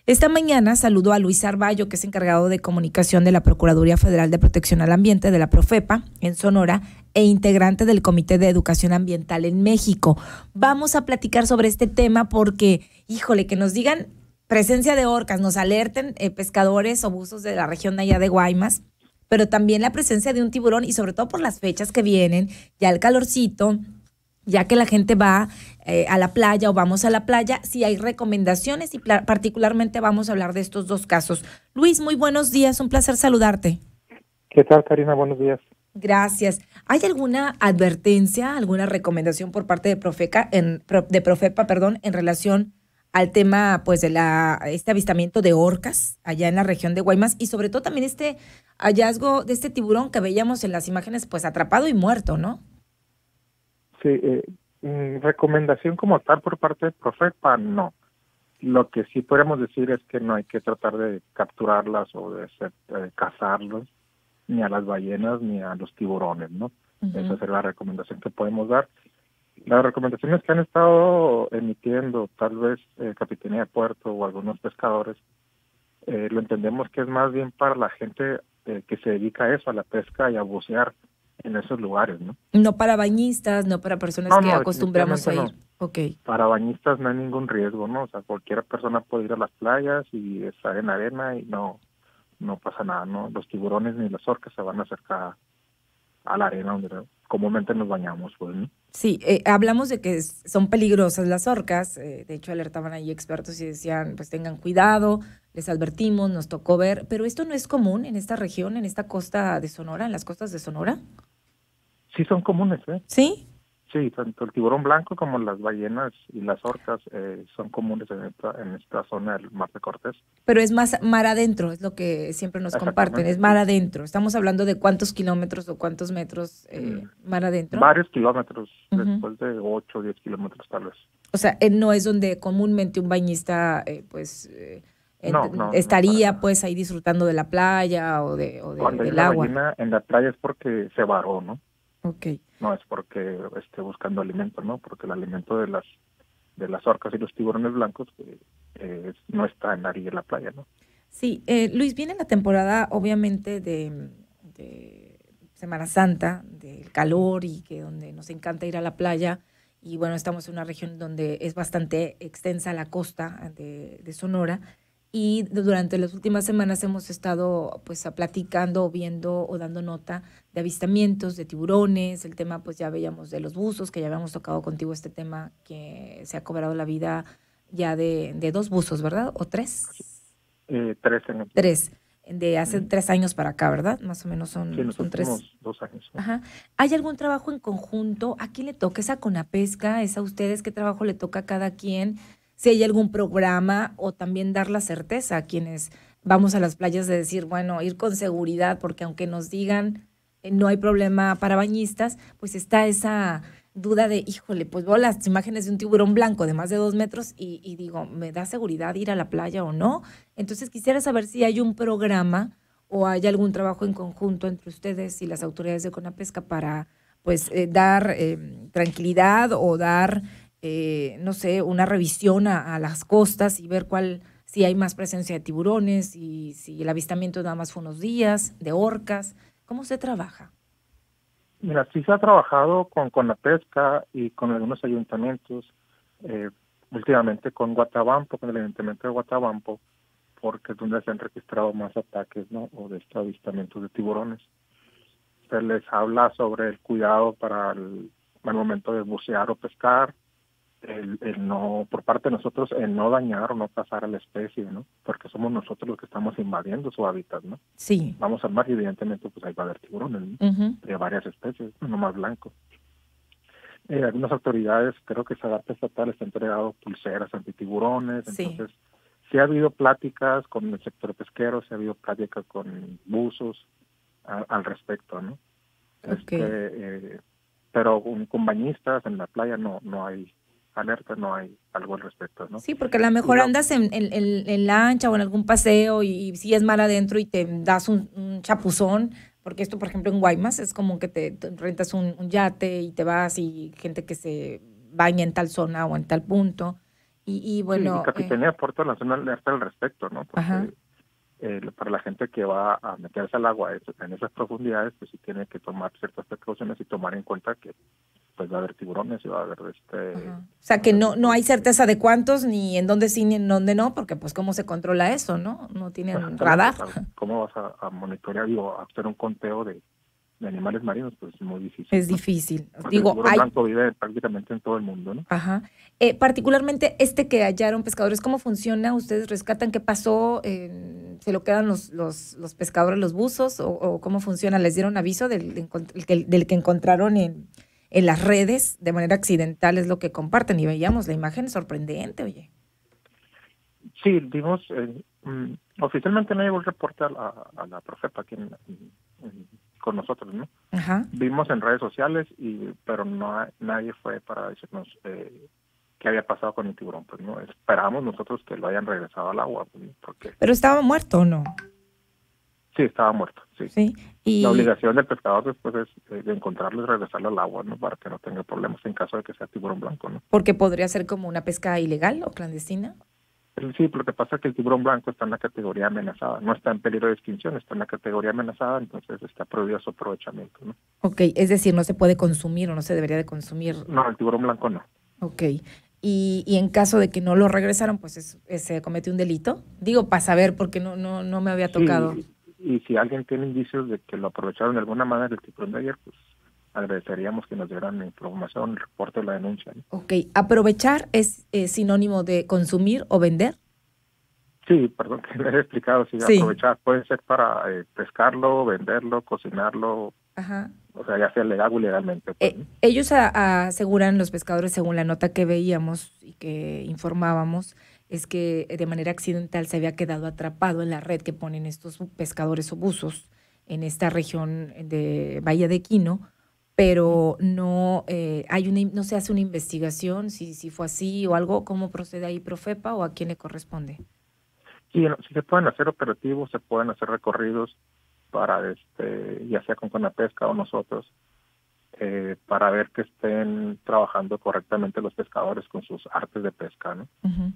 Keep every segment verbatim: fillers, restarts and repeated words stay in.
Esta mañana saludó a Luis Arballo, que es encargado de comunicación de la Procuraduría Federal de Protección al Ambiente de la Profepa en Sonora e integrante del Comité de Educación Ambiental en México. Vamos a platicar sobre este tema porque, híjole, que nos digan presencia de orcas, nos alerten eh, pescadores o buzos de la región de allá de Guaymas, pero también la presencia de un tiburón y sobre todo por las fechas que vienen, ya el calorcito, ya que la gente va eh, a la playa o vamos a la playa, sí hay recomendaciones y pla- particularmente vamos a hablar de estos dos casos. Luis, muy buenos días, un placer saludarte. ¿Qué tal, Karina? Buenos días. Gracias. ¿Hay alguna advertencia, alguna recomendación por parte de Profeca, en, de Profepa, perdón, en relación al tema, pues, de la este avistamiento de orcas allá en la región de Guaymas y sobre todo también este hallazgo de este tiburón que veíamos en las imágenes, pues, atrapado y muerto, ¿no? Sí, eh, mm, recomendación como tal por parte de Profepa, no. Lo que sí podemos decir es que no hay que tratar de capturarlas o de hacer, eh, cazarlos, ni a las ballenas ni a los tiburones, ¿no? Uh-huh. Esa es la recomendación que podemos dar. Las recomendaciones que han estado emitiendo, tal vez eh, Capitanía de Puerto o algunos pescadores, eh, lo entendemos que es más bien para la gente eh, que se dedica a eso, a la pesca y a bucear en esos lugares, ¿no? No para bañistas, no para personas no, que no, acostumbramos a ir. No. Okay. Para bañistas no hay ningún riesgo, ¿no? O sea, cualquier persona puede ir a las playas y estar en arena y no no pasa nada, ¿no? Los tiburones ni las orcas se van a acercar a la arena donde comúnmente nos bañamos, pues, ¿no? Sí, eh, hablamos de que son peligrosas las orcas, eh, de hecho alertaban ahí expertos y decían, pues tengan cuidado, les advertimos, nos tocó ver, pero esto no es común en esta región, en esta costa de Sonora, en las costas de Sonora. Sí son comunes, ¿eh? ¿Sí? Sí, tanto el tiburón blanco como las ballenas y las orcas eh, son comunes en esta, en esta zona del Mar de Cortés. Pero es más mar adentro, es lo que siempre nos comparten, es mar adentro. Estamos hablando de cuántos kilómetros o cuántos metros eh, mm, mar adentro. Varios kilómetros, uh-huh. Después de ocho o diez kilómetros tal vez. O sea, eh, no es donde comúnmente un bañista eh, pues eh, no, no, estaría no pues ahí disfrutando de la playa o, de, o de, Cuando del hay una agua. ballena en la playa es porque se varó, ¿no? Okay. No es porque esté buscando alimento, ¿no? Porque el alimento de las de las orcas y los tiburones blancos pues, eh, no está en la orilla de la playa, ¿no? Sí, eh, Luis, viene la temporada obviamente de, de Semana Santa, del calor y que donde nos encanta ir a la playa y bueno, estamos en una región donde es bastante extensa la costa de, de Sonora. Y durante las últimas semanas hemos estado pues platicando, viendo o dando nota de avistamientos de tiburones, el tema pues ya veíamos de los buzos, que ya habíamos tocado contigo este tema, que se ha cobrado la vida ya de, de dos buzos, ¿verdad? ¿O tres? Eh, tres años. Tres, de hace uh-huh. tres años para acá, ¿verdad? Más o menos son, sí, los son tres. dos años. ¿No? Ajá. ¿Hay algún trabajo en conjunto? ¿A quién le toca? ¿Es a Conapesca? ¿Es a ustedes? ¿Qué trabajo le toca a cada quien? Si hay algún programa o también dar la certeza a quienes vamos a las playas de decir, bueno, ir con seguridad, porque aunque nos digan eh, no hay problema para bañistas, pues está esa duda de, híjole, pues veo las imágenes de un tiburón blanco de más de dos metros y, y digo, ¿me da seguridad ir a la playa o no? Entonces quisiera saber si hay un programa o hay algún trabajo en conjunto entre ustedes y las autoridades de Conapesca para pues eh, dar eh, tranquilidad o dar... Eh, no sé, una revisión a, a las costas y ver cuál, si hay más presencia de tiburones y si el avistamiento nada más fue unos días, de orcas. ¿Cómo se trabaja? Mira, sí se ha trabajado con, con la pesca y con algunos ayuntamientos, eh, últimamente con Guatabampo, con el ayuntamiento de Guatabampo, porque es donde se han registrado más ataques, ¿no? O de estos avistamientos de tiburones. Se les habla sobre el cuidado para el, el momento de bucear o pescar, El, el no, por parte de nosotros, el no dañar o no cazar a la especie, ¿no? Porque somos nosotros los que estamos invadiendo su hábitat, ¿no? Sí. Vamos al mar y evidentemente pues ahí va a haber tiburones, ¿no? Uh-huh. De varias especies, no más blancos. Eh, algunas autoridades, creo que Sedarte Estatal está entregado pulseras antitiburones, sí. Entonces sí ha habido pláticas con el sector pesquero, sí ha habido pláticas con buzos a, al respecto, ¿no? Okay. Este, eh, pero con, con bañistas en la playa no, no hay alerta, no hay algo al respecto, ¿no? Sí, porque a lo mejor lo, andas en, en, en, en lancha o en algún paseo y, y si es mar adentro y te das un, un chapuzón, porque esto, por ejemplo, en Guaymas es como que te, te rentas un, un yate y te vas y gente que se baña en tal zona o en tal punto Y, y Sí, y bueno, eh, Capitanía de Puerto lanzó una alerta al respecto, ¿no? ajá. Porque eh, para la gente que va a meterse al agua es- en esas profundidades, pues sí tiene que tomar ciertas precauciones y tomar en cuenta que pues va a haber tiburones y va a haber este Ajá. O sea, que otro no, no tipo hay de... certeza de cuántos, ni en dónde sí, ni en dónde no, porque pues cómo se controla eso, ¿no? No tienen Exactamente, radar. o sea, ¿cómo vas a, a monitorear y a hacer un conteo de, de animales marinos? Pues es muy difícil, Es ¿no? difícil. Porque el Digo, tiburón hay, blanco vive prácticamente en todo el mundo, ¿no? ajá. Eh, particularmente este que hallaron pescadores, ¿cómo funciona? ¿Ustedes rescatan qué pasó? Eh, ¿se lo quedan los, los, los pescadores, los buzos? ¿O, o cómo funciona? ¿Les dieron aviso del, encont- el que, del que encontraron en, en las redes de manera accidental? Es lo que comparten y veíamos la imagen sorprendente, oye. Sí, dimos, eh, mm, oficialmente no llegó el reporte a la, a la Profepa aquí en- en- en- con nosotros, ¿no? Ajá. Vimos en redes sociales, y pero no hay- nadie fue para decirnos eh, qué había pasado con el tiburón. Pues no esperábamos nosotros que lo hayan regresado al agua, pues, porque ¿Pero estaba muerto o no? sí, estaba muerto, sí. Sí. La Y obligación del pescador después es eh, de encontrarlo y regresarlo al agua, ¿no? Para que no tenga problemas en caso de que sea tiburón blanco, ¿no? porque podría ser como una pesca ilegal o clandestina. El- Sí, lo que pasa es que el tiburón blanco está en la categoría amenazada, no está en peligro de extinción, está en la categoría amenazada, entonces está prohibido su aprovechamiento, ¿no? Ok, es decir, no se puede consumir o no se debería de consumir. No, el tiburón blanco no. Ok. Y, y en caso de que no lo regresaron, pues es- es- se cometió un delito. Digo, para saber, porque no, no, no me había tocado. Sí, y si alguien tiene indicios de que lo aprovecharon de alguna manera el tiburón de ayer, pues agradeceríamos que nos dieran información, el reporte o la denuncia, ¿no? Ok, aprovechar es, eh, sinónimo de consumir o vender. Sí, perdón que les he explicado, sí, Sí. aprovechar puede ser para eh, pescarlo, venderlo, cocinarlo, Ajá. o sea, ya sea legal o ilegalmente, pues, Eh, ¿no? ellos a- a- aseguran, los pescadores, según la nota que veíamos y que informábamos, es que de manera accidental se había quedado atrapado en la red que ponen estos pescadores o buzos en esta región de Bahía de Quino, pero no eh, hay una, in- no se hace una investigación si, si fue así o algo. ¿Cómo procede ahí Profepa o a quién le corresponde? Sí, no, sí se pueden hacer operativos, se pueden hacer recorridos para, este, ya sea con Conapesca o nosotros, eh, para ver que estén trabajando correctamente los pescadores con sus artes de pesca, ¿no? Ujú.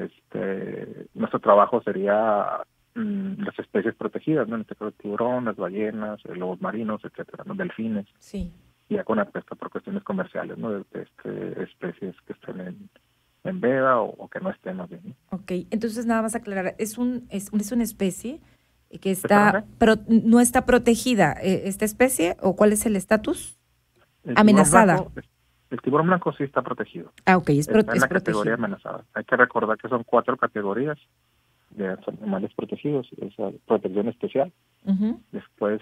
Este, nuestro trabajo sería mm, las especies protegidas, ¿no? En este caso, el tiburón, las ballenas, eh, lobos marinos, etcétera, los delfines, Sí. y ya con la pesca por cuestiones comerciales, ¿no? De, de, este, especies que estén en, en veda o, o que no estén más bien, ¿no? Ok, entonces nada más aclarar, es un es, un- es una especie que está Espérame, pro- no está protegida, eh, esta especie, o cuál es el estatus. el tiburón Amenazada. blanco, el tiburón blanco sí está protegido, Ah, ok, es, pro- está en es la categoría protegido. amenazada. Hay que recordar que son cuatro categorías de animales protegidos, esa protección especial. Ujú. Después,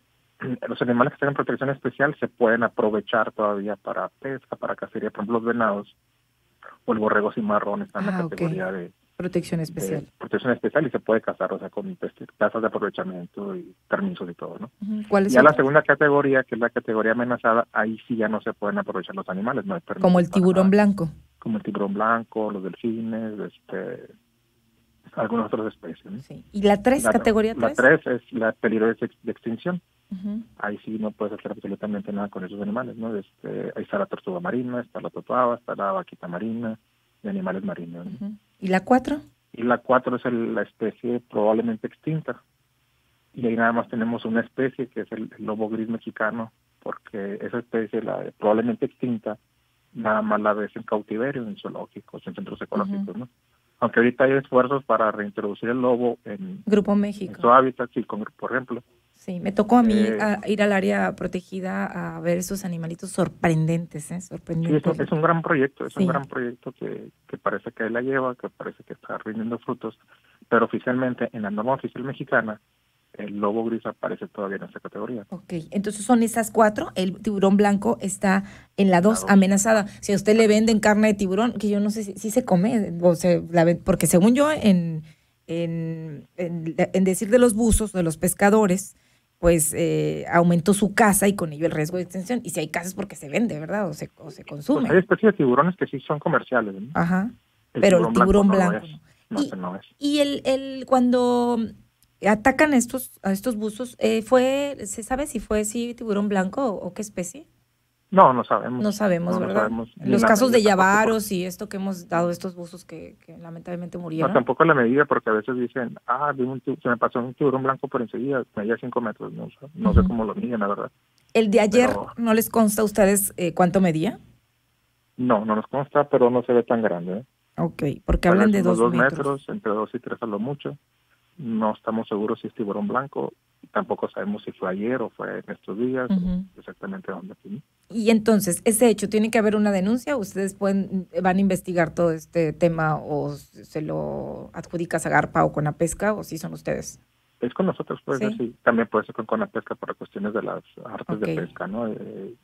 los animales que están en protección especial se pueden aprovechar todavía para pesca, para cacería, por ejemplo, los venados o el borrego cimarrón está en la Ah, ok. categoría de, Protección de especial. protección especial y se puede cazar, o sea, con este, tasas de aprovechamiento y permisos y todo, ¿no? Ujú. ¿Cuáles Ya la otros? segunda categoría, que es la categoría amenazada, ahí sí ya no se pueden aprovechar los animales, no hay Como permisos el para tiburón nada, blanco. como el tiburón blanco, los delfines, este, algunas otras especies, ¿no? Sí. ¿Y la tres, La, categoría la tres? tres es la peligro de, ex- de extinción. Ujú. Ahí sí no puedes hacer absolutamente nada con esos animales, ¿no? Este, ahí está la tortuga marina, está la totoaba, está la vaquita marina, de animales marinos, ¿no? Ujú. ¿Y la cuatro? Y la cuatro es el- la especie probablemente extinta. Y ahí nada más tenemos una especie que es el, el lobo gris mexicano, porque esa especie, la probablemente extinta, nada más la ves en cautiverio, en zoológicos, en centros ecológicos, ¿no? Aunque ahorita hay esfuerzos para reintroducir el lobo en, Grupo en México. su hábitat, sí, con- por ejemplo. Sí, me tocó a mí Eh, a- ir al área protegida a ver esos animalitos sorprendentes, ¿eh? Sí, es Sorprendentes. un, es un gran proyecto, es un Sí. gran proyecto que, que parece que la lleva, que parece que está rindiendo frutos, pero oficialmente en la norma oficial mexicana, el lobo gris aparece todavía en esta categoría. Ok, entonces son esas cuatro. El tiburón blanco está en la En la dos, dos. amenazada. Si a usted le venden carne de tiburón, que yo no sé si, si se come, o se la ven- porque según yo, en, en, en, en decir de los buzos, de los pescadores, pues eh, aumentó su caza y con ello el riesgo de extinción. Y si hay caza es porque se vende, ¿verdad? O se, o se Pues consume. hay especies de tiburones que sí son comerciales, ¿no? Ajá. El Pero el tiburón tiburón blanco no lo blanco es, no. no, Y, ese no es. y el, el, cuando atacan a estos, a estos buzos, eh, fue, ¿se sabe si fue sí tiburón blanco o, o qué especie? No, no sabemos. No sabemos, no, no ¿verdad? sabemos ni Los la casos de medida tampoco, Yavaros y esto que hemos dado, estos buzos que, que lamentablemente por- murieron. no, tampoco la medida, porque a veces dicen, ah, vi un tu- se me pasó un tiburón blanco por enseguida, medía cinco metros, no, sé- no sé Ujú. cómo lo miden, la verdad. El de ayer, Pero ¿no les consta a ustedes eh, cuánto medía? no, no nos consta, pero no se ve tan grande. ¿eh? Ok, porque Tal hablan vez de unos dos dos metros. metros, entre dos y tres a lo mucho. No estamos seguros si es tiburón blanco. Tampoco sabemos si fue ayer o fue en estos días, Ujú. o exactamente dónde fue. Y entonces, ese hecho, ¿tiene que haber una denuncia? ¿Ustedes pueden, van a investigar todo este tema o se lo adjudica Zagarpa o Conapesca o sí son ustedes? Es con nosotros, pues, Sí. sí. También puede ser con, con la pesca por cuestiones de las artes Ok. de pesca, ¿no? Eh,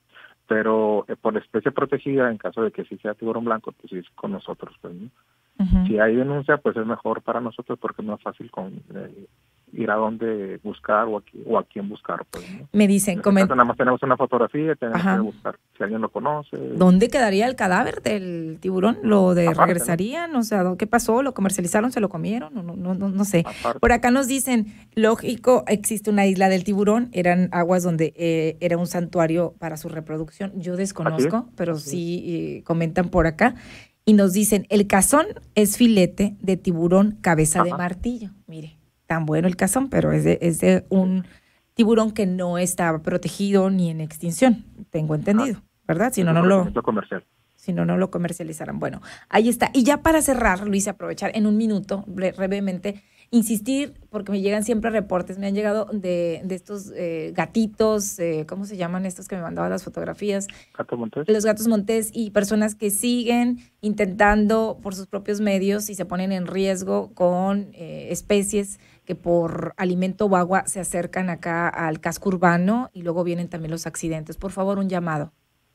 pero eh, por especie protegida, en caso de que sí sea tiburón blanco, pues sí es con nosotros, pues, ¿no? Ujú. Si hay denuncia, pues es mejor para nosotros porque es más fácil con eh, ir a dónde buscar o a, qui- o a quién buscar, pues, ¿no? Me En dicen, este comen- caso nada más tenemos una fotografía, tenemos Ajá. que buscar si alguien lo conoce. ¿dónde quedaría el cadáver del tiburón? ¿Lo de Aparte, ¿no? regresarían? O sea, ¿qué pasó? ¿Lo comercializaron? ¿Se lo comieron? No, no, no, no, no sé. Aparte. Por acá nos dicen, lógico, existe una isla del tiburón, eran aguas donde eh, era un santuario para su reproducción. Yo desconozco, pero así es. sí eh, comentan por acá. Y nos dicen, el cazón es filete de tiburón cabeza de Ajá. martillo. Mire, tan bueno el cazón, pero es de, es de un tiburón que no está protegido ni en extinción, tengo entendido, ¿verdad? Si Es no, un no lo, conocimiento comercial. si no, no lo comercializaran. Bueno, ahí está. Y ya para cerrar, Luis, aprovechar en un minuto, bre- brevemente, insistir, porque me llegan siempre reportes, me han llegado de, de estos eh, gatitos, eh, ¿cómo se llaman estos que me mandaban las fotografías? Gato Montes. Los gatos montés y personas que siguen intentando por sus propios medios y se ponen en riesgo con eh, especies que por alimento o agua se acercan acá al casco urbano y luego vienen también los accidentes. Por favor, un llamado.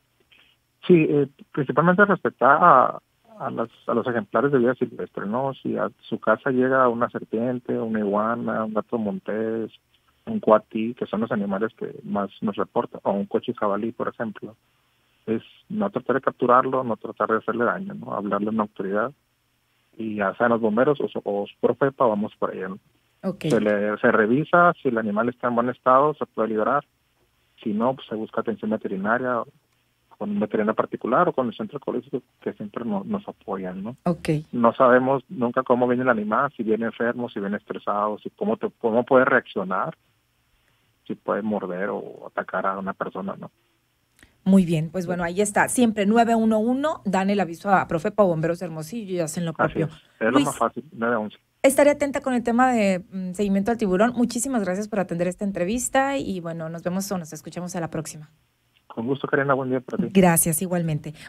Sí, eh, principalmente respetar a, a, las, a los ejemplares de vida silvestre, ¿no? Si a su casa llega una serpiente, una iguana, un gato montés, un cuatí, que son los animales que más nos reportan, o un coche jabalí, por ejemplo, es no tratar de capturarlo, no tratar de hacerle daño, ¿no? Hablarle a una autoridad y ya sean los bomberos o, su- o su Profepa, vamos por allá, ¿no? Ok. Se, le, se revisa, si el animal está en buen estado, se puede liberar. Si no, pues se busca atención veterinaria con un veterinario particular o con el centro ecológico que siempre no- nos apoyan, ¿no? Ok. No sabemos nunca cómo viene el animal, si viene enfermo, si viene estresado, si cómo, te, cómo puede reaccionar, si puede morder o atacar a una persona, ¿no? Muy bien, pues bueno, ahí está. Siempre nueve uno uno, dan el aviso a Profepa o Bomberos de Hermosillo y hacen lo Así propio. es, es lo Luis, más fácil, nueve once. estaré atenta con el tema de mm, seguimiento al tiburón. Muchísimas gracias por atender esta entrevista y bueno, nos vemos o nos escuchamos a la próxima. Con gusto, Karina, buen día para ti. Gracias, igualmente.